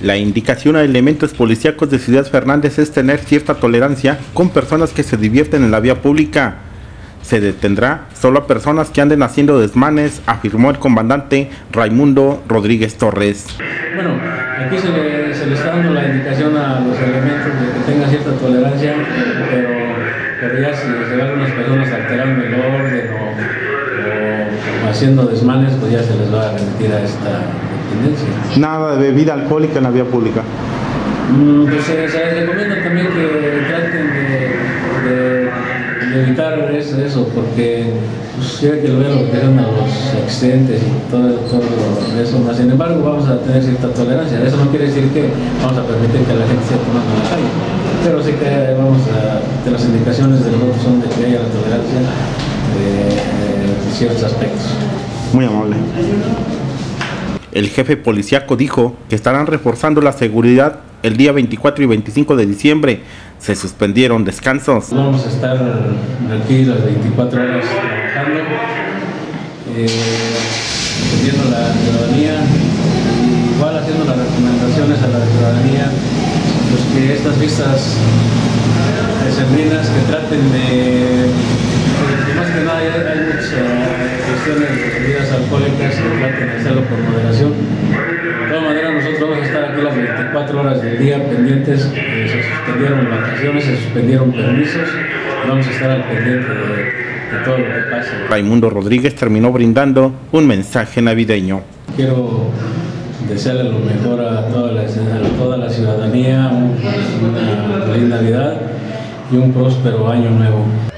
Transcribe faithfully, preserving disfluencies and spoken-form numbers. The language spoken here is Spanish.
La indicación a elementos policíacos de Ciudad Fernández es tener cierta tolerancia con personas que se divierten en la vía pública. Se detendrá solo a personas que anden haciendo desmanes, afirmó el comandante Raimundo Rodríguez Torres. Bueno, aquí se le, se le está dando la indicación a los elementos de que tengan cierta tolerancia, pero, pero ya si se ve algunas personas alterando el orden o, o haciendo desmanes, pues ya se les va a remitir a esta dependencia. Nada de bebida alcohólica en la vía pública. Mm, pues se, se les recomienda también que traten de, de de evitar eso, eso porque pues, ya que lo vean lo que son a los accidentes y todo, todo eso, más sin embargo vamos a tener cierta tolerancia. Eso no quiere decir que vamos a permitir que la gente siga tomando en la calle, pero sí que vamos a, de las indicaciones de nosotros son de que haya la tolerancia de, de ciertos aspectos. Muy amable. El jefe policíaco dijo que estarán reforzando la seguridad el día veinticuatro y veinticinco de diciembre. Se suspendieron descansos. Vamos a estar aquí las veinticuatro horas trabajando, eh, atendiendo a la ciudadanía, igual haciendo las recomendaciones a la ciudadanía, pues que estas vistas decembrinas que traten de, que más que nada hay, hay muchas cuestiones de bebidas alcohólicas que traten de hacerlo por moderación. De todas maneras, nosotros vamos a estar aquí las veinticuatro horas del día pendientes. Eh, se suspendieron vacaciones, se suspendieron permisos y vamos a estar al pendiente de, de todo lo que pase. Raimundo Rodríguez terminó brindando un mensaje navideño. Quiero desearle lo mejor a toda la, a toda la ciudadanía, una feliz Navidad y un próspero año nuevo.